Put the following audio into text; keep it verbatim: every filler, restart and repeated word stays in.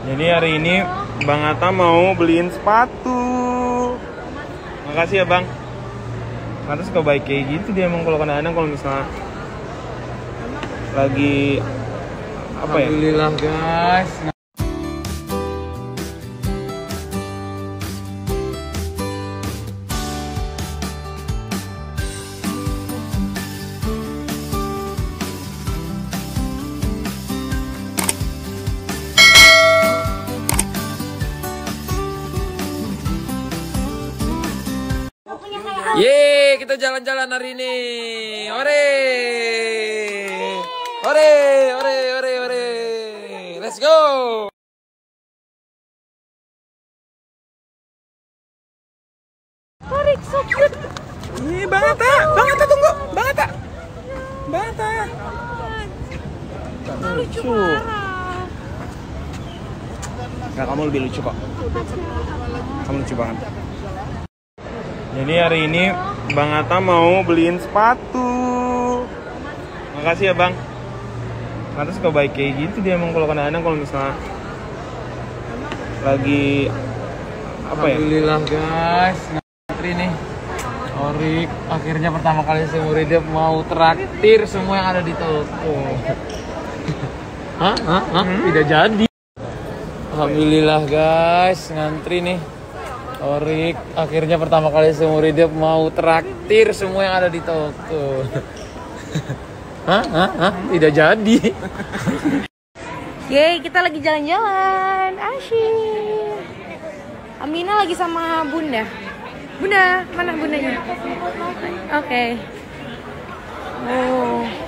Jadi hari ini Bang Atta mau beliin sepatu. Makasih ya Bang. Karena suka baik kayak gitu dia emang kalau kadang-kadang kalau misalnya lagi apa ya? Alhamdulillah guys. Yeay, kita jalan-jalan hari ini. Ore. Ore, ore, ore, ore. Let's go. Tarik, so cute. Ih, Bang Atta, Bang Atta tunggu, Bang Atta. Bang Atta. Lucu parah. Nggak, kamu lebih lucu kok. Kamu lucu banget. Jadi hari ini Bang Atta mau beliin sepatu. Makasih ya Bang. Karena suka baik kayak gitu dia emang kalau kadang-kadang kalau misalnya lagi apa ya? Alhamdulillah guys, ngantri nih. Orik akhirnya pertama kali seumur hidup mau traktir semua yang ada di toko. Hah? Hah? Hah? Tidak jadi. Alhamdulillah guys, ngantri nih. Orik akhirnya pertama kali seumur hidup mau traktir semua yang ada di toko. Hah? Hah? Hah? Tidak jadi. Yeay, kita lagi jalan-jalan. Asyik. Amina lagi sama Bunda. Bunda, mana bundanya? Oke. Okay. Oh.